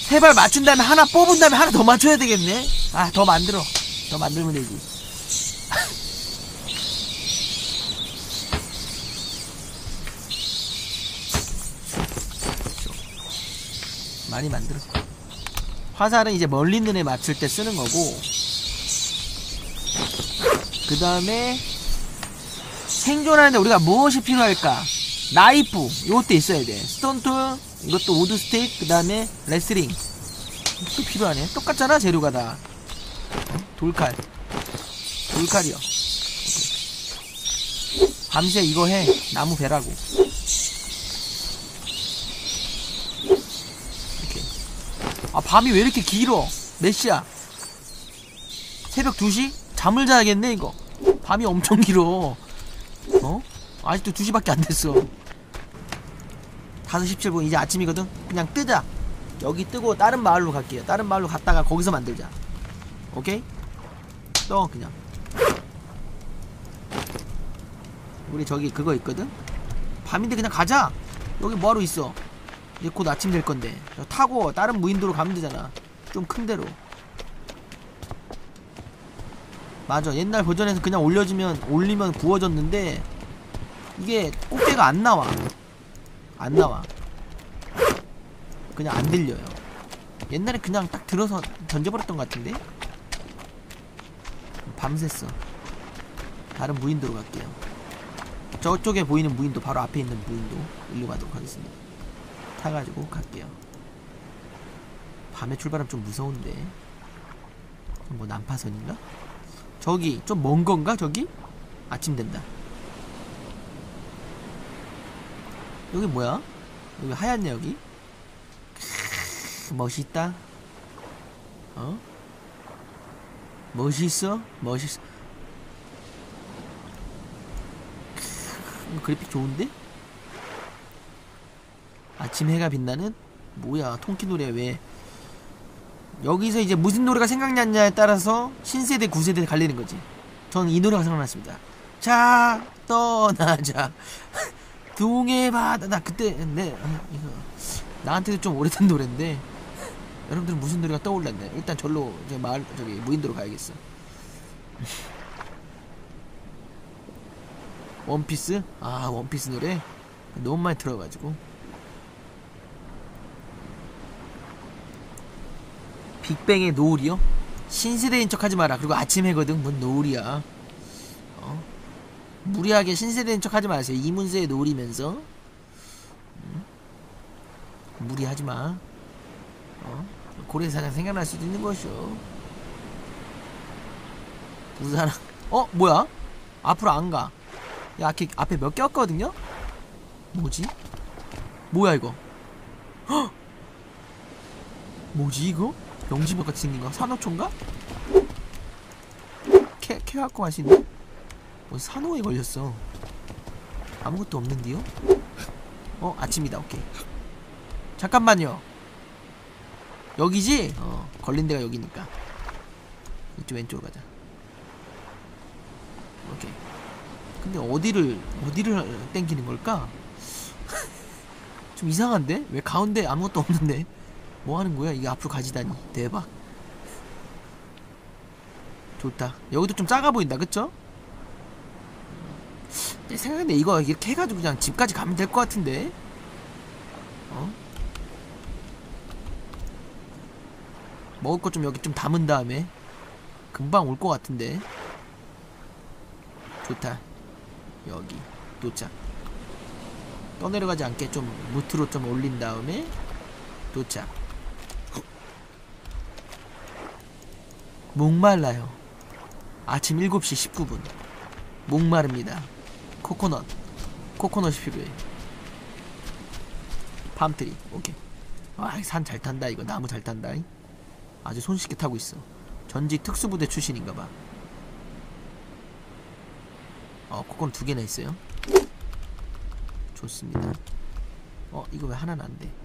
세 발 맞춘 다음에 하나 뽑은 다음에 하나 더 맞춰야 되겠네. 아, 더 만들어. 더 만들면 되지. 많이 만들어. 화살은 이제 멀리 있는 애 맞출 때 쓰는 거고, 그 다음에 생존하는데 우리가 무엇이 필요할까? 나이프, 요것도 있어야 돼. 스톤툴, 이것도 우드 스틱, 그 다음에 레슬링. 또 필요하네. 똑같잖아, 재료가 다. 돌칼. 돌칼이요. 밤새 이거 해. 나무 베라고. 이렇게. 아, 밤이 왜 이렇게 길어? 몇 시야? 새벽 2시? 잠을 자야겠네, 이거. 밤이 엄청 길어. 어? 아직도 2시밖에 안 됐어. 5시 17분. 이제 아침이거든? 그냥 뜨자. 여기 뜨고 다른 마을로 갈게요. 다른 마을로 갔다가 거기서 만들자. 오케이? 떠, 그냥. 우리 저기 그거 있거든? 밤인데 그냥 가자. 여기 뭐하러 있어? 이제 곧 아침 될 건데. 타고 다른 무인도로 가면 되잖아. 좀 큰 데로. 맞아. 옛날 버전에서 그냥 올리면 구워졌는데 이게 꽃게가 안 나와. 안 나와. 그냥 안 들려요. 옛날에 그냥 딱 들어서 던져버렸던 것 같은데? 밤샜어. 다른 무인도로 갈게요. 저쪽에 보이는 무인도, 바로 앞에 있는 무인도 일로 가도록 하겠습니다. 타가지고 갈게요. 밤에 출발하면 좀 무서운데. 뭐 난파선인가? 저기 좀 먼 건가 저기? 아침 된다. 여기 뭐야? 여기 하얗네 여기. 멋있다. 어? 멋있어? 멋있어. 그래픽 좋은데? 아침 해가 빛나는? 뭐야 통키 노래 왜? 여기서 이제 무슨 노래가 생각났냐에 따라서 신세대 구세대 갈리는 거지. 저는 이 노래가 생각났습니다. 자 떠나자. 동해 바다. 나 그때 이거 나한테도 좀 오래된 노래인데 여러분들은 무슨 노래가 떠올랐나요? 일단 절로 마을 저기 무인도로 가야겠어. 원피스? 아 원피스 노래 너무 많이 들어가지고. 빅뱅의 노을이요? 신세대인 척 하지 마라. 그리고 아침 해거든. 뭔 노을이야. 어? 무리하게 신세대인 척 하지 마세요. 이문세의 노을이면서 무리하지 마. 고래사장 생각날 수도 있는 것이오. 부산. 뭐야? 앞으로 안 가. 야, 앞에 몇 개 왔거든요? 뭐지? 뭐야 이거? 헉! 뭐지 이거? 영지벽 같이 생긴 거? 산호초인가? 캐 갖고 가시네? 산호에 걸렸어. 아무것도 없는데요? 아침이다. 오케이. 잠깐만요. 여기지? 걸린 데가 여기니까. 이쪽 왼쪽으로 가자. 오케이. 근데 어디를 땡기는 걸까? 좀 이상한데? 왜 가운데 아무것도 없는데? 뭐 하는 거야? 이게 앞으로 가지다니. 대박. 좋다. 여기도 좀 작아 보인다. 그쵸? 내 생각인데 이거 이렇게 해가지고 그냥 집까지 가면 될 것 같은데? 먹을 것 좀 여기 좀 담은 다음에 금방 올 것 같은데. 좋다. 여기 도착. 떠내려가지 않게 좀 무트로 좀 올린 다음에 도착. 목말라요. 아침 7시 19분 목마릅니다. 코코넛이 필요해. 팜트리. 오케이. 산 잘 탄다. 이거 나무 잘 탄다. 아주 손쉽게 타고 있어. 전직 특수부대 출신인가봐. 코코넛 2개나 있어요. 좋습니다. 이거 왜 하나는 안 돼?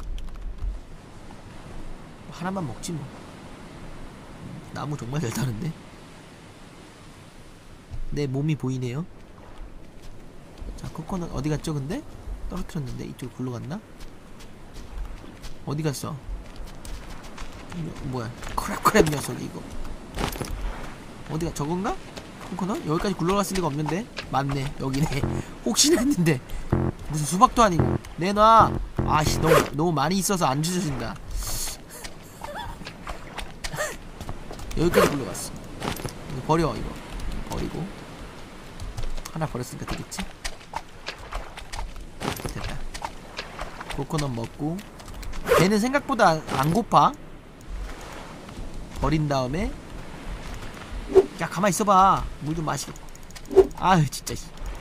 하나만 먹지 뭐. 나무 정말 잘 타는데? 내 몸이 보이네요. 자, 코코넛 어디 갔죠 근데? 떨어뜨렸는데 이쪽으로 굴러갔나? 어디 갔어? 뭐야 크랩 녀석이 이거 어디가 저건가? 코코넛? 여기까지 굴러갔을 리가 없는데. 맞네 여기네. 혹시나 했는데 무슨 수박도 아니고. 내놔. 아씨 너무 많이 있어서 안 주셔진다. 여기까지 굴러갔어. 이거 버려. 이거 버리고 하나 버렸으니까 되겠지? 됐다. 코코넛 먹고. 걔는 생각보다 안 고파. 버린 다음에 야 가만히 있어봐. 물 좀 마시게. 아유 진짜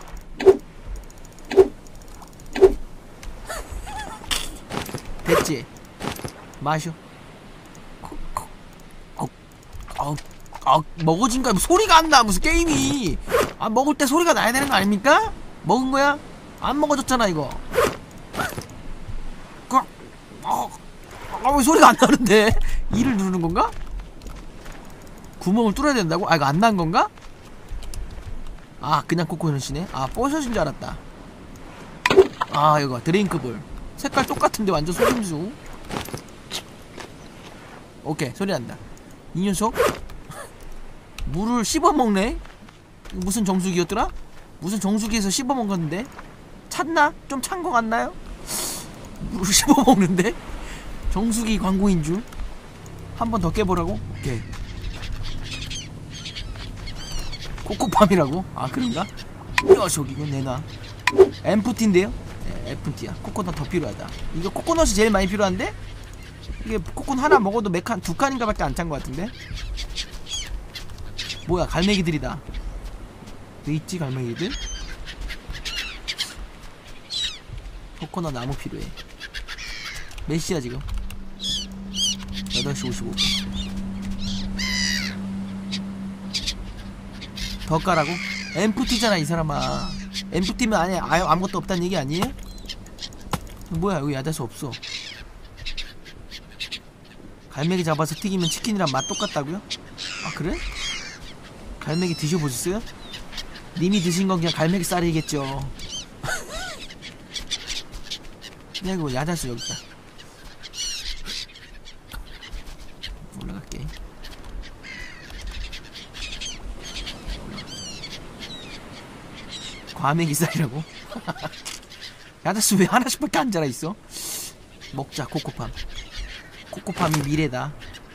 됐지? 마셔. 먹어진 거야. 소리가 안 나. 무슨 게임이. 아 먹을 때 소리가 나야 되는 거 아닙니까? 먹은 거야? 안 먹어졌잖아 이거. 왜 소리가 안 나는데? 이를 누르는 건가? 구멍을 뚫어야 된다고? 아 이거 안 난 건가? 아 그냥 코코넛이네. 아 뽀셔진 줄 알았다. 아 이거 드링크볼 색깔 똑같은데 완전 속임수. 오케이 소리 난다. 이 녀석 물을 씹어먹네. 무슨 정수기였더라? 무슨 정수기에서 씹어먹었는데? 찼나? 좀 찬 거 같나요? 물을 씹어먹는데? 정수기 광고인 줄. 한 번 더 깨보라고? 오케이. 코코팜이라고? 아 그런가? 녀석 이거 내놔. 엠프티인데요? 네, 엠프티야. 코코넛 더 필요하다. 이거 코코넛이 제일 많이 필요한데? 이게 코코넛 하나 먹어도 몇 칸, 두 칸인가 밖에 안 찬 것 같은데? 뭐야 갈매기들이다. 왜 있지 갈매기들? 코코넛 나무 필요해. 몇 시야 지금? 8시 55분. 더 까라고? 엠프티잖아 이 사람아. 엠프티면 안에 아무것도 없다는 얘기 아니에요? 뭐야 여기 야자수 없어. 갈매기 잡아서 튀기면 치킨이랑 맛 똑같다고요? 아 그래? 갈매기 드셔보셨어요? 님이 드신 건 그냥 갈매기 쌀이겠죠. 그냥 이거 야자수 여기 있다. 올라갈게. 과메기 쌀이라고? 야자수 왜 하나씩밖에 안 자라있어? 먹자 코코팜. 코코팜이 미래다.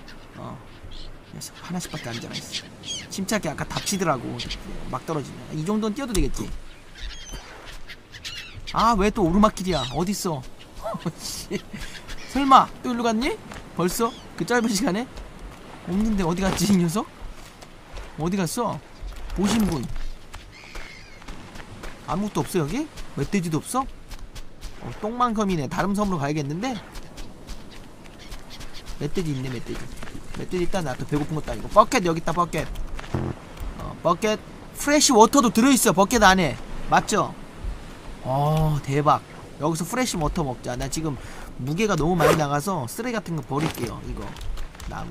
하나씩밖에 안 자라있어. 침착해. 아까 답치더라고. 막 떨어지네. 이 정도는 뛰어도 되겠지. 아 왜 또 오르막길이야. 어딨어. 설마 또 일로 갔니? 벌써? 그 짧은 시간에? 없는데 어디 갔지 이 녀석? 어디 갔어? 보신 분 아무것도 없어 여기? 멧돼지도 없어? 똥만컴이네. 다른 섬으로 가야겠는데? 멧돼지 있네. 멧돼지 있다. 나 또 배고픈 것도 아니고. 버켓 여기 있다. 버켓. 버켓 프레쉬 워터도 들어있어. 버켓 안에 맞죠? 대박. 여기서 프레쉬 워터 먹자. 나 지금 무게가 너무 많이 나가서 쓰레기 같은 거 버릴게요. 이거 나무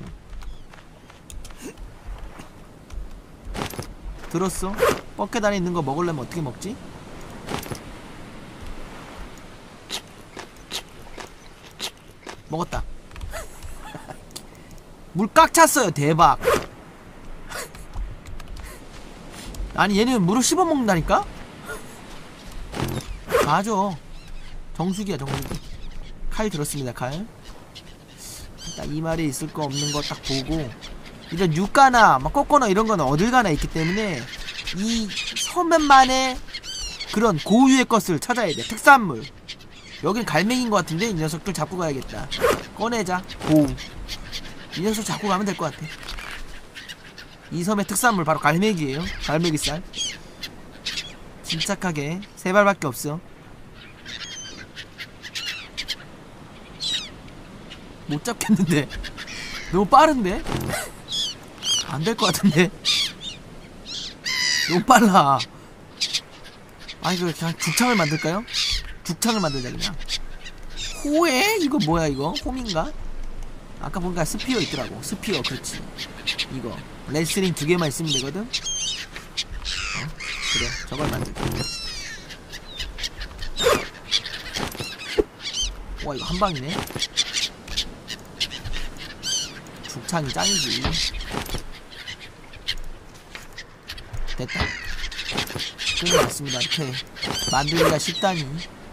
들었어? 버켓 안에 있는 거 먹으려면 어떻게 먹지? 먹었다. 물 꽉 찼어요. 대박. 아니 얘는 물을 씹어먹는다니까? 맞아. 정수기야 정수기. 칼 들었습니다. 칼. 딱 이 말에 있을 거 없는 거 딱 보고. 이런 유가나 막 코코넛 이런 거는 어딜 가나 있기 때문에 이 서면만의 그런 고유의 것을 찾아야 돼. 특산물. 여긴 갈매기인 것 같은데 이 녀석들 잡고 가야겠다. 꺼내자. 고우. 이 녀석 잡고 가면 될 것 같아. 이 섬의 특산물 바로 갈매기예요. 갈매기살. 침착하게. 세 발밖에 없어. 못 잡겠는데. 너무 빠른데? 안 될 것 같은데. 너무 빨라. 아 이거 그냥 죽창을 만들까요? 죽창을 만들자 그냥. 호에? 이거 뭐야 이거? 홈인가? 아까 보니까 스피어 있더라고. 스피어. 그렇지. 이거 레슬링 2개만 있으면 되거든? 그래 저걸 만들게. 와 이거 한방이네. 죽창이 짱이지. 됐다. 끝났습니다. 이렇게 만들기가 쉽다니.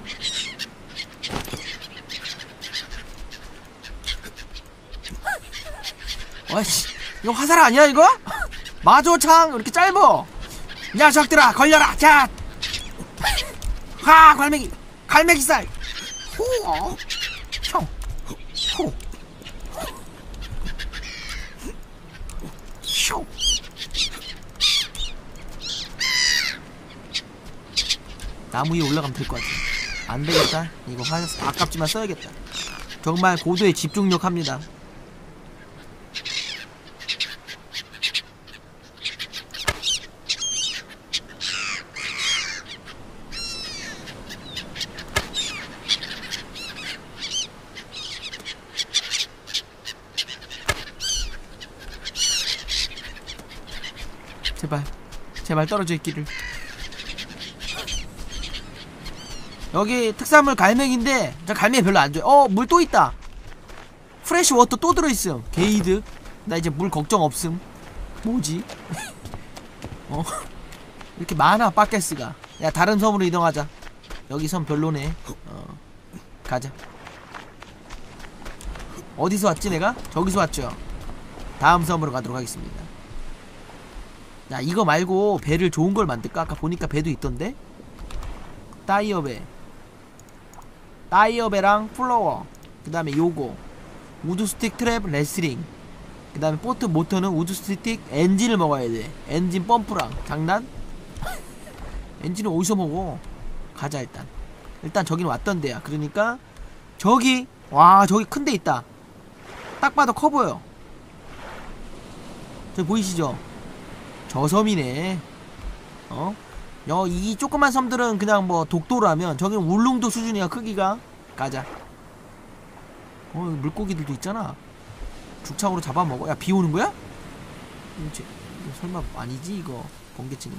와이씨, 이거 화살 아니야 이거? 마조창 이렇게 짧어. 녀석들아 걸려라. 자, 하 갈매기살. 호, 형, 호, 쇼. 나무 위에 올라가면 될 것 같아. 안 되겠다. 이거 화살 아깝지만 써야겠다. 정말 고도의 집중력 합니다. 제발 떨어져 있기를. 여기 특산물 갈매기인데 저 갈매기 별로 안 좋아해. 물 또 있다. 프레시 워터 또 들어있음. 게이드. 나 이제 물 걱정 없음. 뭐지? 이렇게 많아 바켓스가. 야 다른 섬으로 이동하자. 여기 섬 별로네. 가자. 어디서 왔지 내가? 저기서 왔죠. 다음 섬으로 가도록 하겠습니다. 야 이거 말고 배를 좋은 걸 만들까? 아까 보니까 배도 있던데? 타이어배랑 플로어, 그 다음에 요거 우드스틱 트랩 레슬링, 그 다음에 보트 모터는 우드스틱 엔진을 먹어야 돼. 엔진 펌프랑. 장난? 엔진을 어디서 먹어? 가자 일단 저기는 왔던 데야. 그러니까 저기, 와 저기 큰 데 있다. 딱 봐도 커 보여. 저기 보이시죠? 저 섬이네. 이 조그만 섬들은 그냥 뭐 독도라면 저긴 울릉도 수준이야 크기가. 가자. 물고기들도 있잖아. 죽창으로 잡아먹어. 야 비 오는 거야? 이거 설마 아니지 이거 번개 치는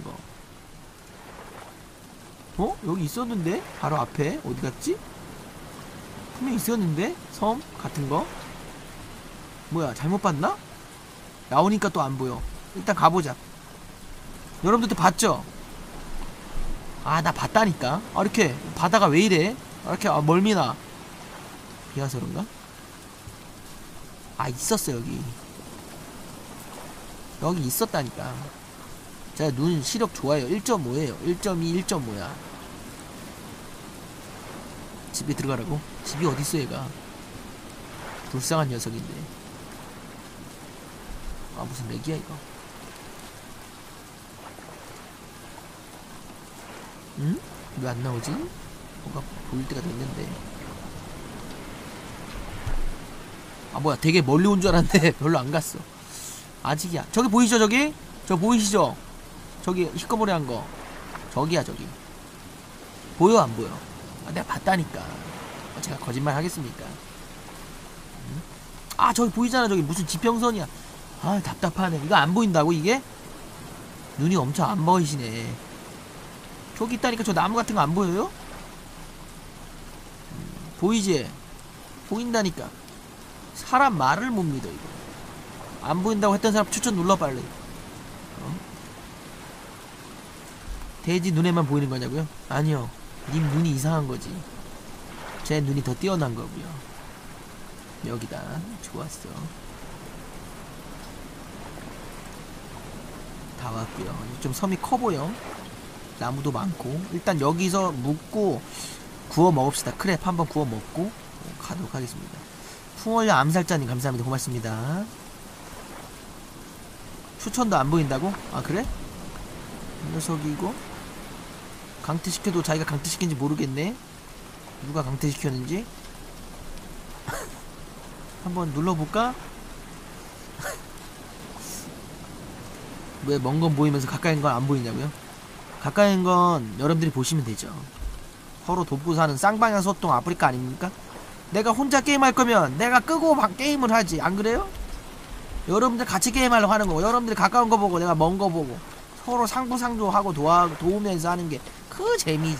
거. 여기 있었는데? 바로 앞에 어디 갔지? 분명히 있었는데? 섬 같은 거? 뭐야 잘못 봤나? 나오니까 또 안 보여. 일단 가보자. 여러분들도 봤죠? 아 나 봤다니까. 이렇게 바다가 왜 이래? 이렇게 멀미나. 비 와서 그런가? 있었어 여기 있었다니까. 제가 눈 시력 좋아요. 1.5에요 1.2 1.5야 집에 들어가라고? 집이 어딨어 얘가. 불쌍한 녀석인데. 무슨 렉이야 이거. 응? 왜 안 나오지? 뭔가 보일 때가 됐는데. 뭐야 되게 멀리 온 줄 알았는데 별로 안 갔어. 아직이야. 저기 보이시죠 저기? 저 보이시죠? 저기 희꺼머리한 거. 저기야 저기. 보여 안 보여? 내가 봤다니까. 제가 거짓말 하겠습니까? 응? 저기 보이잖아. 저기 무슨 지평선이야. 답답하네. 이거 안 보인다고 이게? 눈이 엄청 안 보이시네. 저기 있다니까. 저 나무 같은 거 안 보여요? 보이지? 보인다니까. 사람 말을 못 믿어 이거. 안 보인다고 했던 사람 추천 눌러 빨리. 돼지 눈에만 보이는 거냐고요? 아니요. 님 눈이 이상한 거지. 제 눈이 더 뛰어난 거고요. 여기다. 좋았어. 다 왔고요. 좀 섬이 커 보여. 나무도 많고. 일단 여기서 묵고 구워 먹읍시다. 크랩 한번 구워 먹고 가도록 하겠습니다. 풍월야 암살자님 감사합니다. 고맙습니다. 추천도 안 보인다고? 그래? 이 녀석이 이거 강퇴시켜도 자기가 강퇴시킨지 모르겠네. 누가 강퇴시켰는지. 한번 눌러볼까? 왜 먼 건 보이면서 가까이인 건 안 보이냐고요? 가까이인 건 여러분들이 보시면 되죠. 서로 돕고 사는 쌍방향 소통 아프리카 아닙니까? 내가 혼자 게임할 거면 내가 끄고 게임을 하지. 안 그래요? 여러분들 같이 게임하려고 하는 거고, 여러분들이 가까운 거 보고 내가 먼 거 보고 서로 상부상조하고 도우면서 하는 게 그 재미지.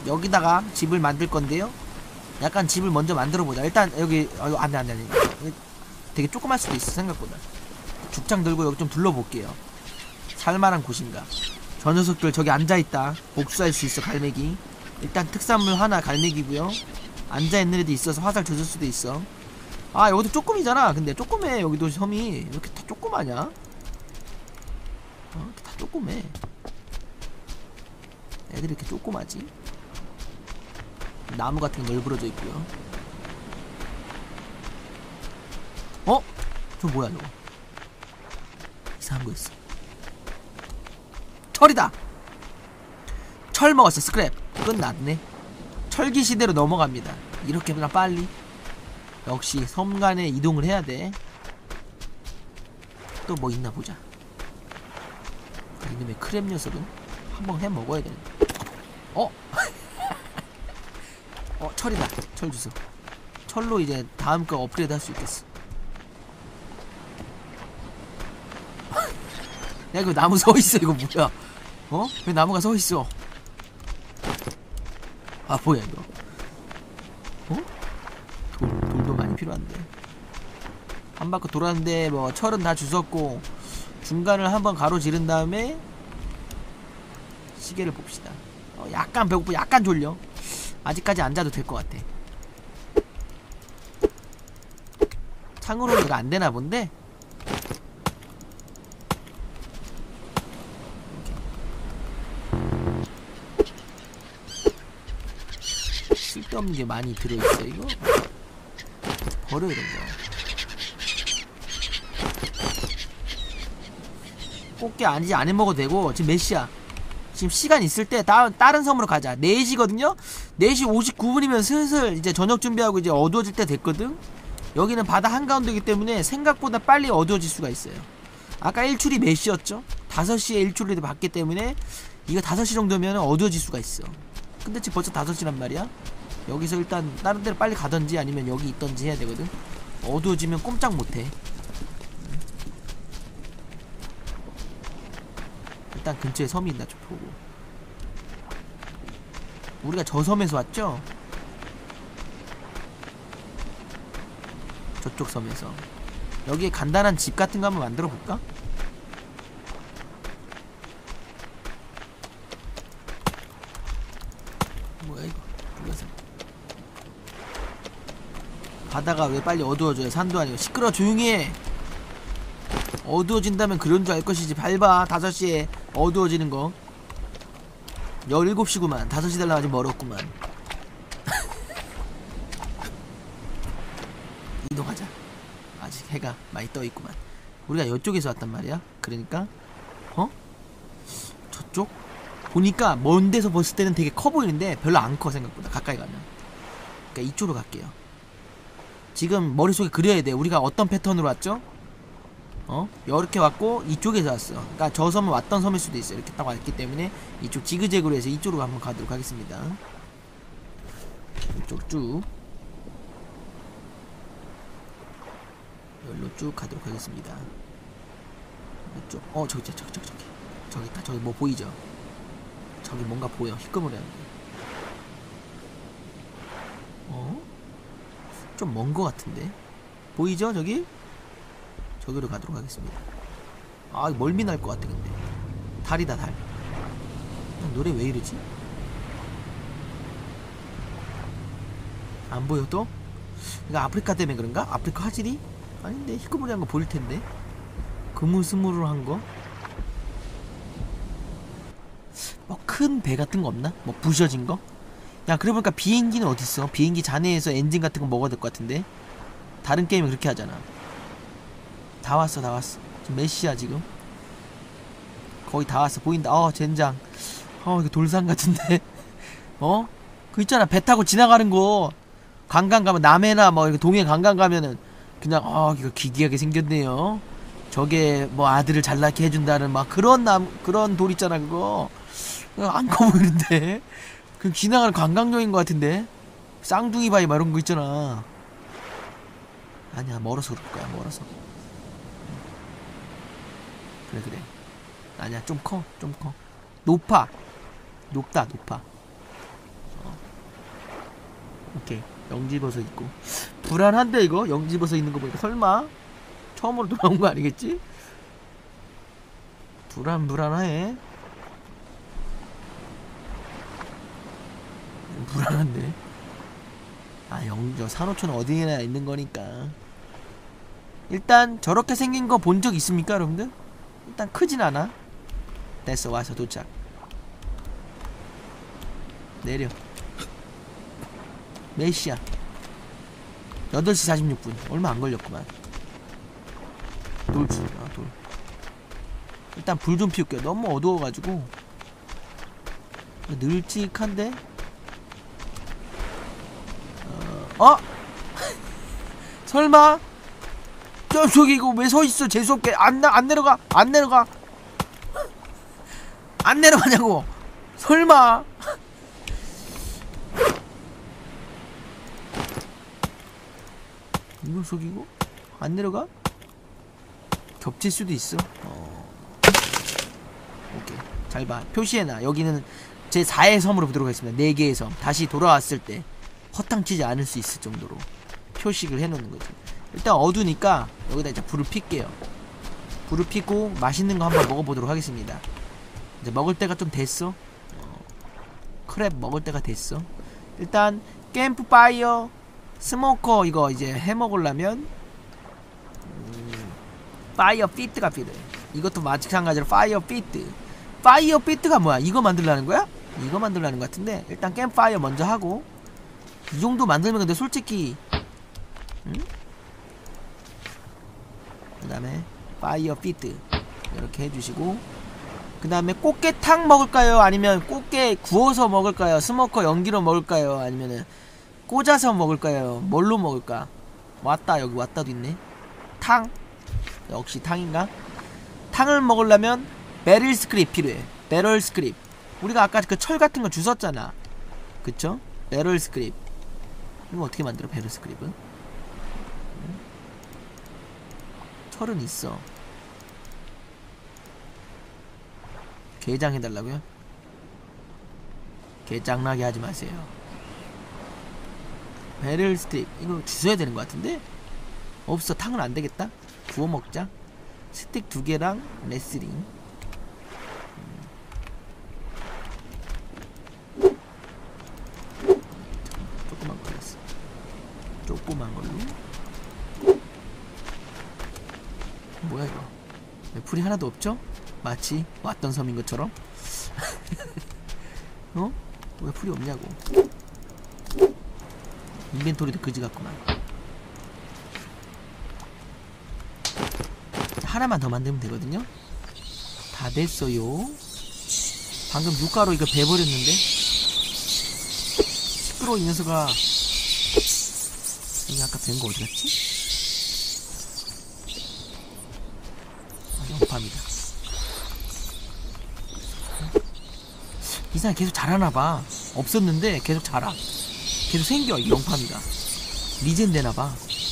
여기다가 집을 만들 건데요. 약간 집을 먼저 만들어 보자. 일단 여기 안돼 되게 조그만 수도 있어 생각보다. 죽창 들고 여기 좀 둘러볼게요. 살만한 곳인가. 저 녀석들 저기 앉아있다. 복수할 수 있어 갈매기. 일단 특산물 하나 갈매기고요. 앉아있는 애도 있어서 화살 젖을 수도 있어. 아 여기도 조금이잖아. 근데 조그매. 여기도 섬이 이렇게 다 조그마냐? 이렇게 다 조그매. 애들이 이렇게 조그마지? 나무 같은 게 널브러져 있고요. 어? 저 뭐야 저거? 이상한 거 있어. 철이다! 철 먹었어. 스크랩. 끝났네. 철기 시대로 넘어갑니다. 이렇게 그냥 빨리. 역시 섬 간에 이동을 해야 돼. 또 뭐 있나 보자. 이놈의 크랩 녀석은 한번 해 먹어야 되는데. 어? 철이다. 철 주소. 철로 이제 다음 거 업그레이드 할 수 있겠어. 야 이거 나무 서있어. 이거 뭐야? 왜 나무가 서있어? 아 뭐야 이거? 돌도 많이 필요한데. 한 바퀴 돌았는데 뭐 철은 다 주웠고 중간을 한번 가로지른 다음에 시계를 봅시다. 약간 배고프, 약간 졸려. 아직까지 안 자도 될 것 같아. 창으로는 이거 안 되나 본데. 쓸데없는 게 많이 들어있어 이거. 버려 이런 거. 꽃게 아니지 안 해먹어도 되고. 지금 몇 시야? 지금 시간 있을 때 다른 섬으로 가자. 4시거든요? 4시 59분이면 슬슬 이제 저녁 준비하고 이제 어두워질 때 됐거든? 여기는 바다 한가운데이기 때문에 생각보다 빨리 어두워질 수가 있어요. 아까 일출이 몇 시였죠? 5시에 일출을 봤기 때문에 이거 5시 정도면 어두워질 수가 있어. 근데 지금 벌써 5시란 말이야? 여기서 일단 다른 데로 빨리 가던지 아니면 여기 있던지 해야 되거든? 어두워지면 꼼짝 못해. 일단 근처에 섬이 있나 좀 보고. 우리가 저 섬에서 왔죠? 저쪽 섬에서. 여기에 간단한 집 같은 거 한번 만들어 볼까? 뭐야 이거? 불러서. 바다가 왜 빨리 어두워져요? 산도 아니고. 시끄러워. 조용히 해. 어두워진다면 그런 줄 알 것이지. 밟아. 5시에 어두워지는 거. 17시구만 5시 달라 아직 멀었구만. 이동하자. 아직 해가 많이 떠있구만. 우리가 이쪽에서 왔단 말이야. 그러니까 저쪽? 보니까 먼 데서 봤을 때는 되게 커 보이는데 별로 안 커 생각보다. 가까이 가면. 그러니까 이쪽으로 갈게요. 지금 머릿속에 그려야 돼. 우리가 어떤 패턴으로 왔죠? 이렇게 왔고 이쪽에서 왔어. 그러니까 저 섬은 왔던 섬일 수도 있어. 이렇게 딱 왔기 때문에 이쪽 지그재그로 해서 이쪽으로 한번 가도록 하겠습니다. 이쪽 쭉 여기로 쭉 가도록 하겠습니다. 이쪽 저기 있다. 저기 뭐 보이죠? 저기 뭔가 보여. 희끄무레한데. 좀 먼 거 같은데. 보이죠? 저기? 저기로 가도록 하겠습니다. 아 멀미 날 것 같아. 근데 달이다 달. 노래 왜 이러지? 안 보여 또? 이거 아프리카 때문에 그런가? 아프리카 화질이? 아닌데 희끄무리한 거 보일 텐데. 그물스물한 거? 뭐 큰 배 같은 거 없나? 뭐 부셔진 거? 야 그래 보니까 비행기는 어딨어? 비행기 잔해에서 엔진 같은 거 먹어야 될 것 같은데. 다른 게임은 그렇게 하잖아. 다 왔어 다 왔어. 지금 몇 시야 지금? 거의 다 왔어. 보인다. 젠장. 이거 돌산 같은데. 그 있잖아 배 타고 지나가는 거. 관광 가면 남해나 뭐 이렇게 동해 관광 가면은 그냥 이거 기괴하게 생겼네요. 저게 뭐 아들을 잘 낳게 해준다는 막 그런 돌 있잖아. 그거 안 커 보이는데. 그 지나가는 관광용인 것 같은데. 쌍둥이 바위 막 이런 거 있잖아. 아니야 멀어서 그럴 거야. 멀어서. 그래 아니야 좀 커. 높아. 높다. 오케이. 영지버섯 있고. 불안한데 이거? 영지버섯 있는 거 보니까 설마? 처음으로 돌아온 거 아니겠지? 불안해. 불안한데. 아, 저 산호초는 어디에나 있는 거니까. 일단 저렇게 생긴 거 본 적 있습니까, 여러분들? 일단 크진 않아. 됐어, 와서 도착. 내려. 몇 시야? 8시 46분. 얼마 안 걸렸구만. 돌. 일단 불 좀 피울게요. 너무 어두워가지고. 널찍한데? 설마? 저기 이거 왜 서있어? 재수없게. 안 내려가. 안 내려가냐고. 설마? 이거 속이고? 안 내려가? 겹칠 수도 있어. 오케이. 잘 봐. 표시해놔. 여기는 제 4의 섬으로 보도록 하겠습니다. 4개의 섬. 다시 돌아왔을 때 허탕치지 않을 수 있을 정도로 표식을 해놓는 거지. 일단 어두니까 여기다 이제 불을 필게요. 불을 피고 맛있는 거 한번 먹어보도록 하겠습니다. 이제 먹을 때가 좀 됐어. 크랩 먹을 때가 됐어. 일단 캠프파이어 스모커 이거 이제 해먹으려면 파이어 피트가 필요해. 이것도 마찬가지로 파이어 피트. 파이어 피트가 뭐야? 이거 만들라는 거야? 이거 만들라는 것 같은데 일단 캠프파이어 먼저 하고 이 정도 만들면 근데 솔직히 그 다음에 파이어 피트 이렇게 해주시고 그 다음에 꽃게탕 먹을까요? 아니면 꽃게 구워서 먹을까요? 스모커 연기로 먹을까요? 아니면은 꽂아서 먹을까요? 뭘로 먹을까? 왔다. 여기 왔다도 있네. 탕. 역시 탕인가? 탕을 먹으려면 베릴 스크립 필요해. 베럴 스크립. 우리가 아까 그 철 같은 거 주웠잖아. 그쵸? 베럴 스크립. 이거 어떻게 만들어? 베럴 스크립은? 철은 있어. 게장해달라고요? 게장나게 하지 마세요. 베릴 스틱 이거 주워야 되는 것 같은데? 없어. 탕은 안 되겠다. 구워 먹자. 스틱 2개랑 레슬링. 조그만 걸렸어. 조그만 걸로. 뭐야 이거? 왜 풀이 하나도 없죠? 마치 왔던 섬인 것처럼. 어? 왜 풀이 없냐고. 인벤토리도 그지 같구만. 하나만 더 만들면 되거든요. 다 됐어요. 방금 육가로 이거 베버렸는데. 시끄러워 이 녀석아. 여기 아까 벤 거 어디 갔지? 영팜이다. 이 사람 계속 자라나봐. 없었는데 계속 자라. 계속 생겨. 이 영팜이가 리젠 되나봐.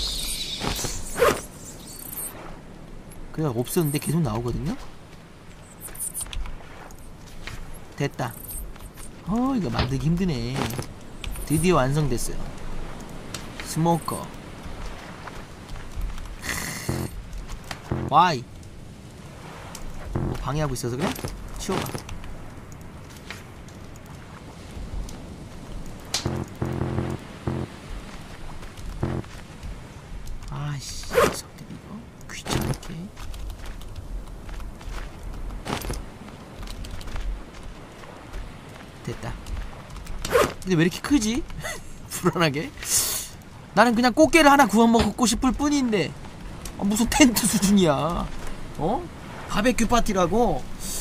그래 없었는데 계속 나오거든요. 됐다. 이거 만들기 힘드네. 드디어 완성됐어요. 스모커. 와이. 뭐 방해하고 있어서 그래? 치워봐. 아이씨, 녀석들 이거 귀찮게. 됐다. 근데 왜 이렇게 크지? 불안하게. 나는 그냥 꽃게를 하나 구워 먹고 싶을 뿐인데 무슨 텐트 수준이야. 바베큐 파티라고.